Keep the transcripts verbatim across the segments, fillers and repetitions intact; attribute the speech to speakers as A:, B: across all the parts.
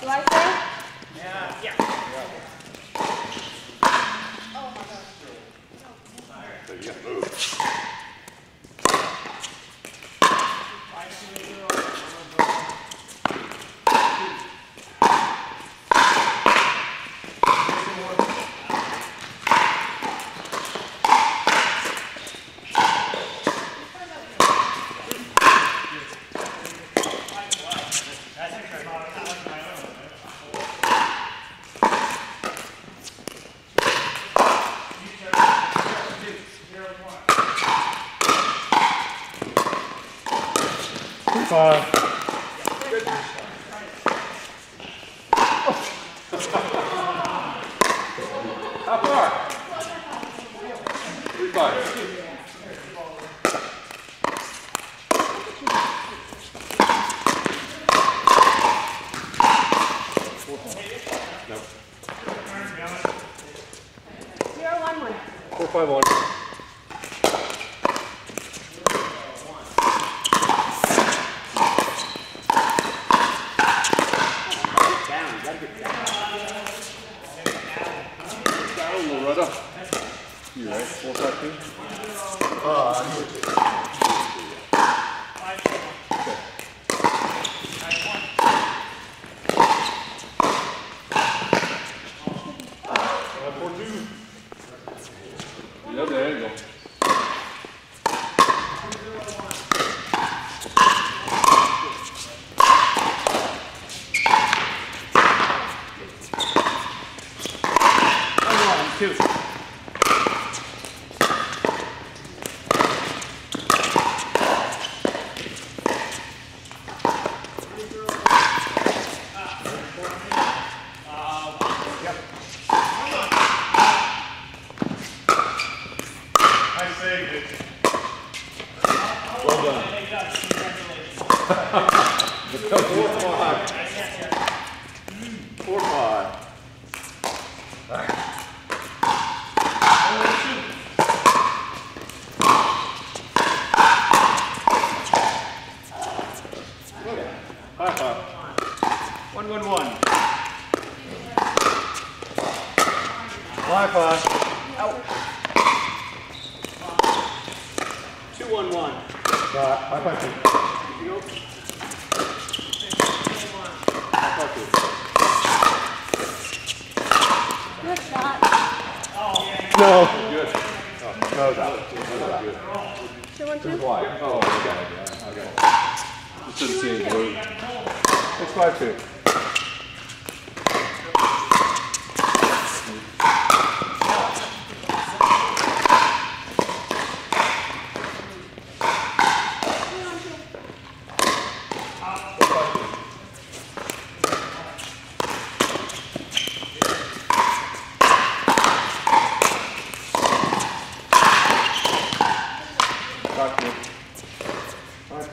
A: Do I say?
B: Yeah. Yeah.
A: Oh my God.
C: So you gotta move.
D: Five.
C: How far? Three five. No.
A: Zero, one, one.
D: Four, five, one. You right? Four, five, two? Uh, I need to. Okay. Five, four, two. Yeah, there you go. One, two. Well done. Four, five. Four, five. High five. One, one, one. High five. Out. Two, one, one. Uh, high five, two. You go. High five, two.
A: Good shot.
D: No.
C: Good. Oh,
D: No, it's out.
C: good.
A: Two, one, two.
C: Wide. Oh, okay. Okay.
D: Just didn't see any blue. Six, five, two. Five, two. Five.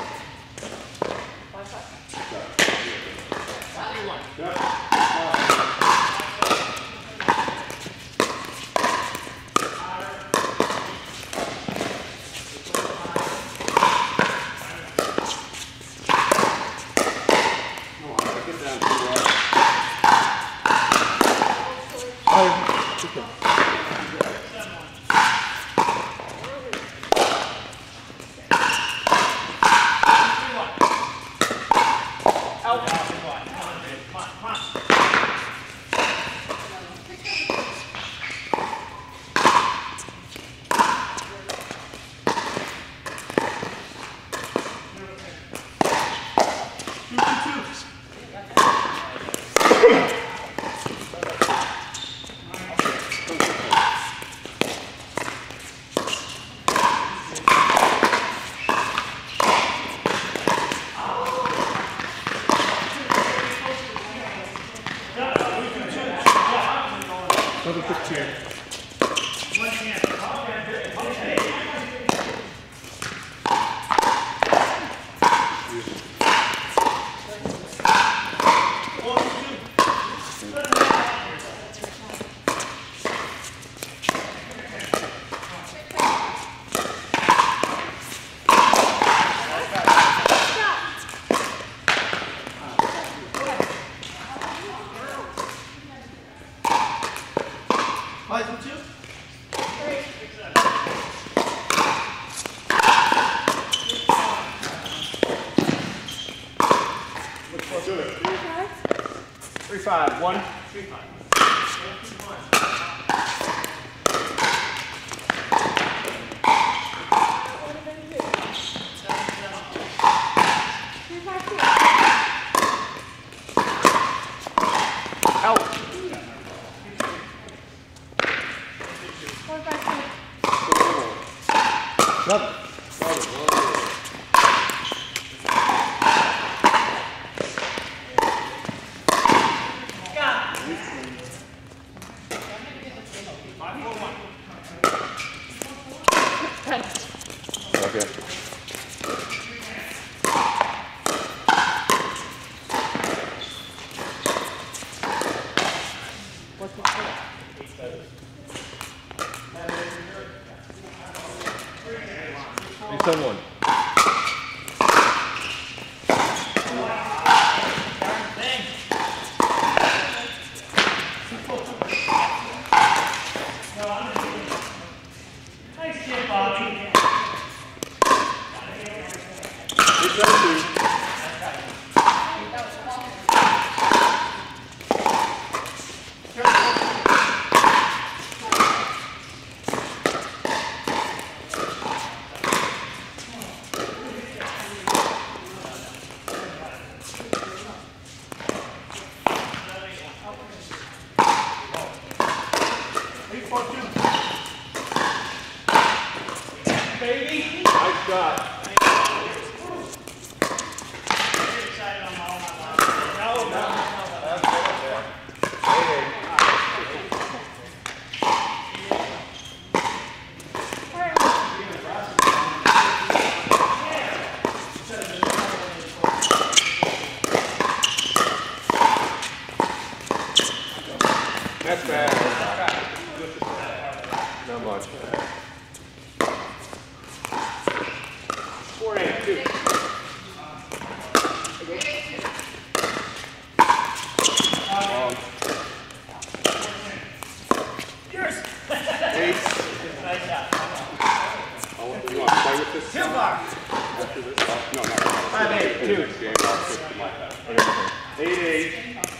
D: Another fifteen. Three five. One. Three five. Out. Nothing.
C: Okay. Eight seven one.
B: Nice kid, Bobby.
C: Eight seven two.
B: Baby.
C: Nice shot. That's bad. Not much.
D: Four eight. Two.
C: Um,
B: Yours.
C: eight.
B: Nice shot.
C: Oh, you want to play with this?
B: Two bar.
C: After this? Oh, no, not right.
D: Five eight.
C: In
D: Two.
C: this game, I'll switch to my pad.
D: Eight eight.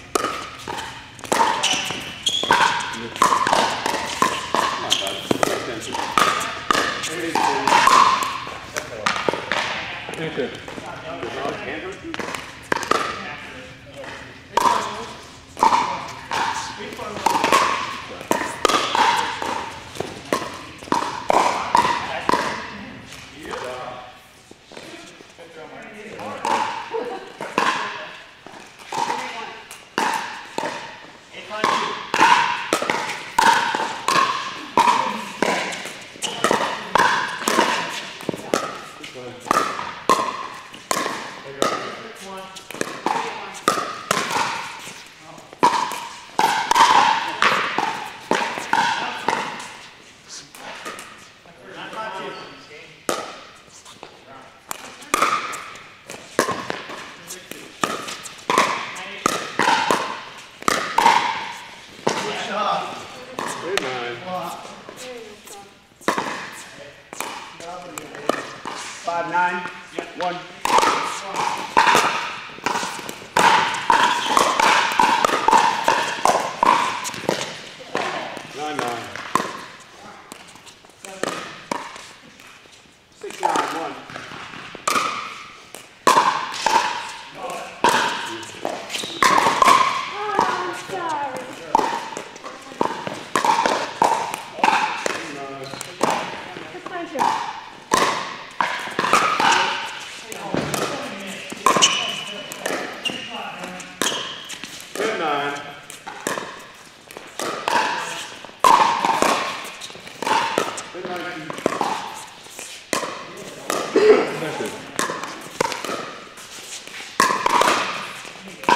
C: Come on, bud. Pay attention.
D: Eight eight. Two.
C: Two two. Your dog can't hurt you? Good nine.
D: Five nine. One.
C: Nine nine.
D: Six nine. One.
A: Oh, I'm sorry. That's my shot.
C: Good nine. Good nine. That's it.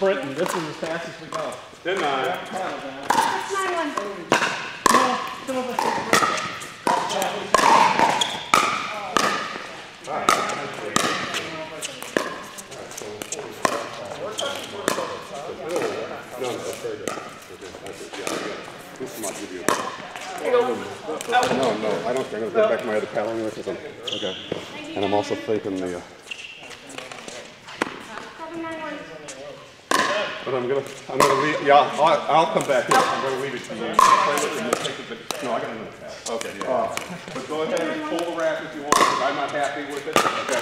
D: sprinting. This is as fast as we go.
C: ten nine.
A: That's nine one.
B: No, some of us are breaking.
C: No, no, that's very good. Okay, that's it. Yeah, I got it. This might give you.
D: No, no, I don't think I'm going to get back my other paddle anyway. Okay. And I'm also faking the. Uh,
A: Seven nine one.
D: but I'm gonna, I'm gonna leave. Yeah, I'll, I'll come back. Here. I'm gonna leave it to you. Play with it and then take the big. No, I got another paddle. Okay. Yeah. Uh, but go ahead and pull the rack if you want. Because I'm not happy with it. Okay.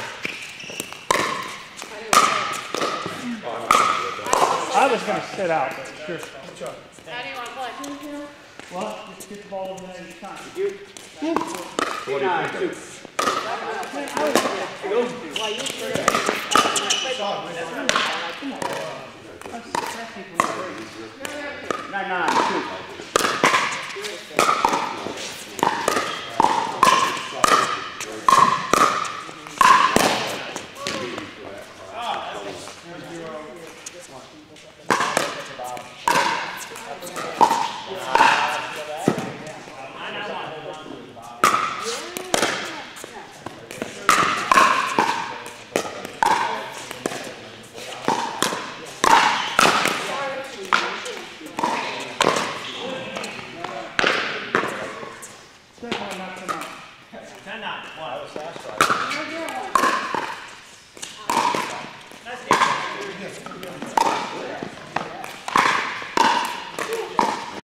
B: I was going to sit out, but sure.
A: How do you want to play?
B: Well, just get the ball over there each time.
D: What do you think?
B: Nine, nine, two. Ten, nine, one.